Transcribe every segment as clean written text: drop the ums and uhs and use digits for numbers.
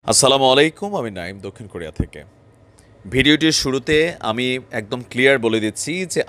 আসসালামু আলাইকুম। আমি নাইম, দক্ষিণ কোরিয়া থেকে। ভিডিওটির শুরুতে আমি একদম ক্লিয়ার বলে দিচ্ছি যে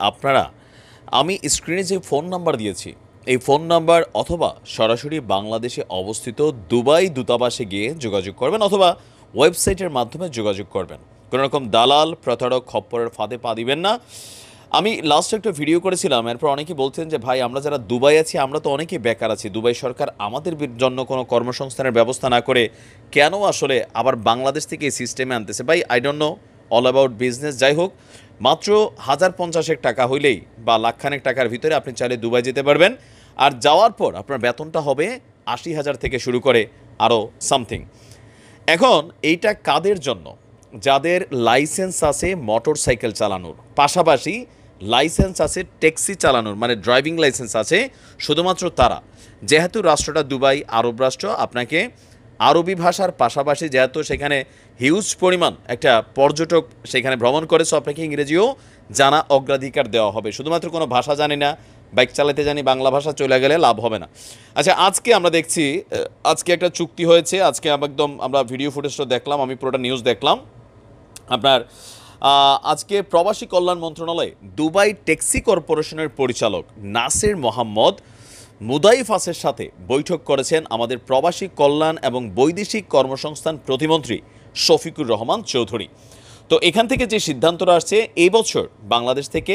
আমি স্ক্রিনে যে ফোন নাম্বার দিয়েছি, এই ফোন নাম্বার অথবা সরাসরি বাংলাদেশে অবস্থিত দুবাই দূতাবাসে গিয়ে যোগাযোগ করবেন অথবা ওয়েবসাইটের মাধ্যমে যোগাযোগ করবেন। কোনো রকম দালাল, প্রতারক, খপ্পরের ফাঁদে পা দিবেন না। আমি লাস্ট একটা ভিডিও করেছিলাম, এরপর অনেকেই বলছেন যে ভাই, আমরা যারা দুবাই আছি আমরা তো অনেকেই বেকার আছি, দুবাই সরকার আমাদের জন্য কোনো কর্মসংস্থানের ব্যবস্থা না করে কেন আসলে আবার বাংলাদেশ থেকে এই সিস্টেমে আনতেছে। ভাই, I don't know all about business. যাই হোক, মাত্র 1050 টাকা হইলেই বা লাখখানেক টাকার ভিতরে আপনি চাইলে দুবাই যেতে পারবেন। আর যাওয়ার পর আপনার বেতনটা হবে 80,000 থেকে শুরু করে আরও সামথিং। এখন এইটা কাদের জন্য? যাদের লাইসেন্স আছে মোটর সাইকেল চালানোর, পাশাপাশি লাইসেন্স আছে ট্যাক্সি চালানোর, মানে ড্রাইভিং লাইসেন্স আছে, শুধুমাত্র তারা। যেহেতু রাষ্ট্রটা দুবাই আরব রাষ্ট্র, আপনাকে আরবি ভাষার পাশাপাশি যেহেতু সেখানে হিউজ পরিমাণ একটা পর্যটক সেখানে ভ্রমণ করে, সো আপনাকে ইংরেজিও জানা অগ্রাধিকার দেওয়া হবে। শুধুমাত্র কোনো ভাষা জানি না, বাইক চালাতে জানি, বাংলা ভাষা চলে গেলে লাভ হবে না। আচ্ছা, আজকে আমরা দেখছি, আজকে একটা চুক্তি হয়েছে। আজকে একদম আমরা ভিডিও ফুটেজটা দেখলাম, আমি পুরোটা নিউজ দেখলাম। আপনার আজকে প্রবাসী কল্যাণ মন্ত্রণালয়ে দুবাই ট্যাক্সি কর্পোরেশনের পরিচালক নাসির মোহাম্মদ মুদাইফাসের সাথে বৈঠক করেছেন আমাদের প্রবাসী কল্যাণ এবং বৈদেশিক কর্মসংস্থান প্রতিমন্ত্রী শফিকুর রহমান চৌধুরী। তো এখান থেকে যে সিদ্ধান্তটা আসছে, এই বছর বাংলাদেশ থেকে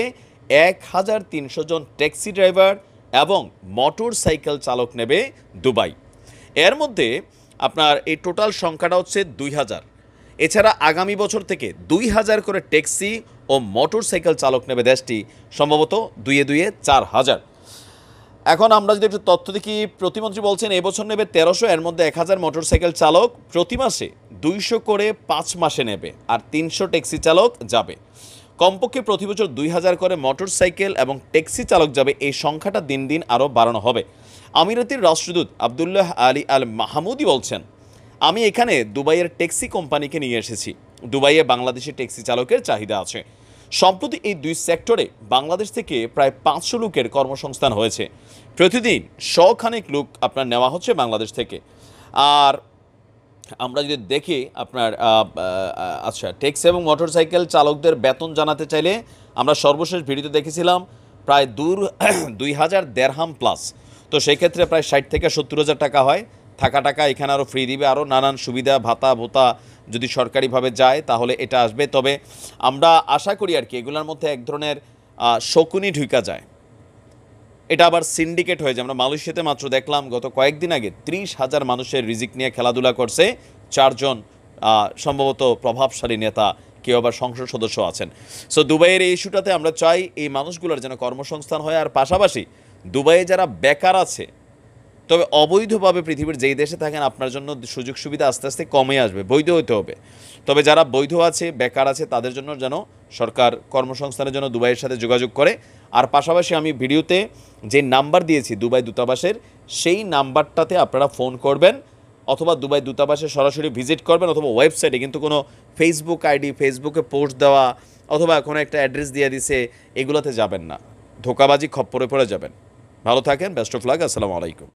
1300 জন ট্যাক্সি ড্রাইভার এবং মোটর সাইকেল চালক নেবে দুবাই। এর মধ্যে আপনার এই টোটাল সংখ্যাটা হচ্ছে 2000। এছাড়া আগামী বছর থেকে 2000 করে ট্যাক্সি ও মোটর সাইকেল চালক নেবে দেশটি, সম্ভবত দুয়ে 4000। এখন আমরা যদি একটু তথ্য দেখি, প্রতিমন্ত্রী বলছেন এবছর নেবে 1300, এর মধ্যে 1000 মোটর সাইকেল চালক প্রতি মাসে 200 করে 5 মাসে নেবে, আর 300 ট্যাক্সি চালক যাবে। কমপক্ষে প্রতি বছর 2000 করে মোটর সাইকেল এবং ট্যাক্সি চালক যাবে। এই সংখ্যাটা দিন দিন আরও বাড়ানো হবে। আমিরাতের রাষ্ট্রদূত আবদুল্লাহ আলী আল মাহমুদি বলছেন, আমি এখানে দুবাইয়ের ট্যাক্সি কোম্পানিকে নিয়ে এসেছি। দুবাইয়ে বাংলাদেশি ট্যাক্সি চালকের চাহিদা আছে। সম্প্রতি এই দুই সেক্টরে বাংলাদেশ থেকে প্রায় 500 লোকের কর্মসংস্থান হয়েছে। প্রতিদিন 100 খানেক লোক আপনার নেওয়া হচ্ছে বাংলাদেশ থেকে। আর আমরা যদি দেখি আপনার আচ্ছা, ট্যাক্সি এবং মোটরসাইকেল চালকদের বেতন জানাতে চাইলে আমরা সর্বশেষ ভিডিওতে দেখেছিলাম প্রায় 2000 দেড়হাম প্লাস। তো সেই ক্ষেত্রে প্রায় 60 থেকে 70,000 টাকা হয়। থাকা টাকা এখানে আরও ফ্রি দিবে, আরও নানান সুবিধা, ভাতা ভোতা যদি সরকারিভাবে যায় তাহলে এটা আসবে। তবে আমরা আশা করি আর কি এগুলোর মধ্যে এক ধরনের শকুনি ঢুকা যায়, এটা আবার সিন্ডিকেট হয়ে যায়। আমরা মালয়েশিয়াতে মাত্র দেখলাম গত কয়েকদিন আগে 30,000 মানুষের রিজিক নিয়ে খেলাধুলা করছে 4 জন সম্ভবত প্রভাবশালী নেতা, কেউ আবার সংসদ সদস্য আছেন। সো দুবাইয়ের এই ইস্যুটাতে আমরা চাই এই মানুষগুলোর যেন কর্মসংস্থান হয়। আর পাশাপাশি দুবাইয়ে যারা বেকার আছে, তবে অবৈধভাবে পৃথিবীর যেই দেশে থাকেন আপনার জন্য সুযোগ সুবিধা আস্তে আস্তে কমে আসবে, বৈধ হতে হবে। তবে যারা বৈধ আছে, বেকার আছে, তাদের জন্য যেন সরকার কর্মসংস্থানের জন্য দুবাইয়ের সাথে যোগাযোগ করে। আর পাশাপাশি আমি ভিডিওতে যে নাম্বার দিয়েছি দুবাই দূতাবাসের, সেই নাম্বারটাতে আপনারা ফোন করবেন অথবা দুবাই দূতাবাসে সরাসরি ভিজিট করবেন অথবা ওয়েবসাইটে, কিন্তু কোনো ফেসবুক আইডি, ফেসবুকে পোস্ট দেওয়া অথবা কোনো একটা অ্যাড্রেস দিয়ে দিছে এগুলোতে যাবেন না, ধোকাবাজি খপ্পরে পড়ে যাবেন। ভালো থাকেন, বেস্ট অফ লাক, আসসালামু আলাইকুম।